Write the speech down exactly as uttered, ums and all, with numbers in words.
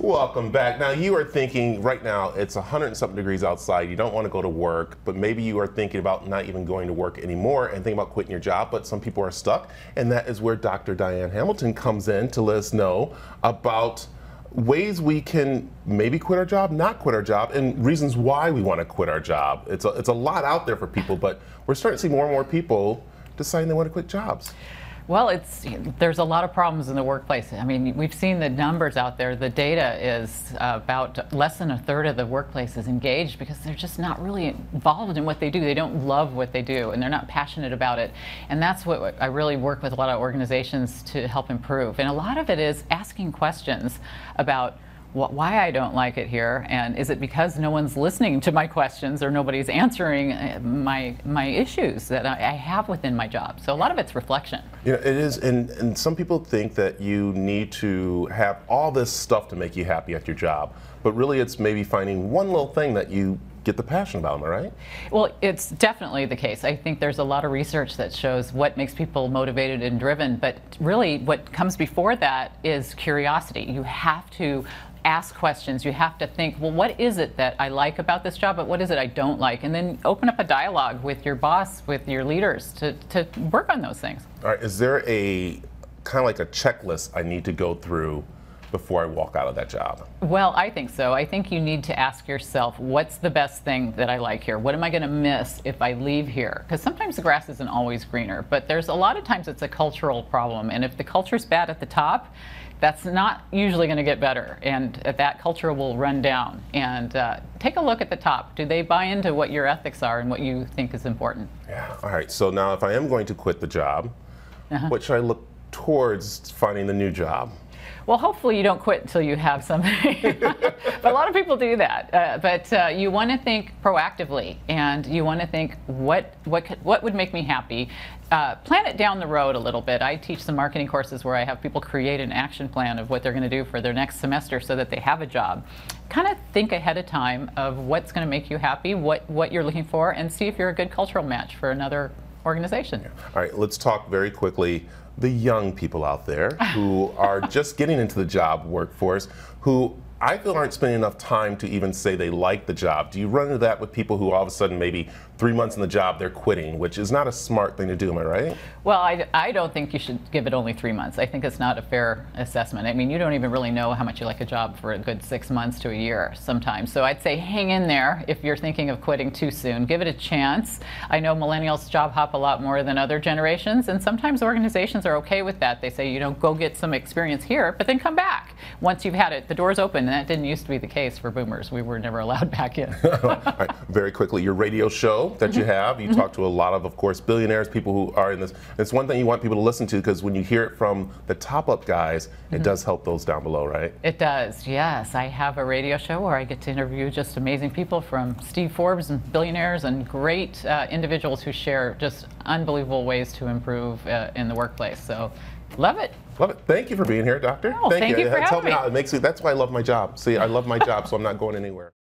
Welcome back. Now you are thinking right now it's a hundred and something degrees outside. You don't want to go to work, but maybe you are thinking about not even going to work anymore and thinking about quitting your job, but some people are stuck. And that is where Doctor Diane Hamilton comes in to let us know about ways we can maybe quit our job, not quit our job, and reasons why we want to quit our job. It's a, it's a lot out there for people, but we're starting to see more and more people deciding they want to quit jobs. Well, it's there's a lot of problems in the workplace. I mean, we've seen the numbers out there. The data is uh, about less than a third of the workplace is engaged because they're just not really involved in what they do. They don't love what they do, and they're not passionate about it. And that's what I really work with a lot of organizations to help improve. And a lot of it is asking questions about why I don't like it here, and is it because no one's listening to my questions or nobody's answering my my issues that I have within my job. So a lot of it's reflection. You know, it is, and, and some people think that you need to have all this stuff to make you happy at your job, but really it's maybe finding one little thing that you get the passion about, am I right? Well, it's definitely the case. I think there's a lot of research that shows what makes people motivated and driven, but really what comes before that is curiosity. You have to ask questions. You have to think, well, what is it that I like about this job, but what is it I don't like? And then open up a dialogue with your boss, with your leaders to, to work on those things. All right, is there a kind of like a checklist I need to go through before I walk out of that job? Well, I think so. I think you need to ask yourself, what's the best thing that I like here? What am I going to miss if I leave here? Because sometimes the grass isn't always greener, but there's a lot of times it's a cultural problem. And if the culture's bad at the top, that's not usually going to get better, and that culture will run down. And uh, take a look at the top. Do they buy into what your ethics are and what you think is important? Yeah. All right. So now if I am going to quit the job, uh-huh. what should I look towards finding the new job? Well, hopefully you don't quit until you have something. But a lot of people do that. Uh, but uh, you want to think proactively, and you want to think, what what could, what would make me happy? Uh, plan it down the road a little bit. I teach some marketing courses where I have people create an action plan of what they're going to do for their next semester so that they have a job. Kind of think ahead of time of what's going to make you happy, what, what you're looking for, and see if you're a good cultural match for another organization. All right, let's talk very quickly. The young people out there who are just getting into the job workforce, who I feel aren't spending enough time to even say they like the job. Do you run into that with people who all of a sudden maybe three months in the job they're quitting, which is not a smart thing to do, am I right? Well, I, I don't think you should give it only three months. I think it's not a fair assessment. I mean, you don't even really know how much you like a job for a good six months to a year sometimes. So I'd say hang in there if you're thinking of quitting too soon. Give it a chance. I know millennials job hop a lot more than other generations, and sometimes organizations are okay with that. They say, you know, go get some experience here, but then come back. Once you've had it, the door's open, and that didn't used to be the case for boomers. We were never allowed back in. All right, very quickly, your radio show that you have, you talk to a lot of, of course, billionaires, people who are in this. It's one thing you want people to listen to, because when you hear it from the top up guys, it does help those down below, right? It does, yes. I have a radio show where I get to interview just amazing people, from Steve Forbes and billionaires and great uh, individuals who share just unbelievable ways to improve uh, in the workplace. So, love it. Love it. Thank you for being here, Doctor. Oh, thank, thank you, you for Help having me me. out. It makes me, that's why I love my job. See, I love my job, so I'm not going anywhere.